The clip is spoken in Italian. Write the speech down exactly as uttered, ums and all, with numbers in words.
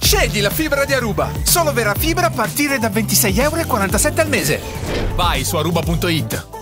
Scegli la fibra di Aruba. Solo vera fibra a partire da ventisei e quarantasette euro al mese. Vai su aruba punto it.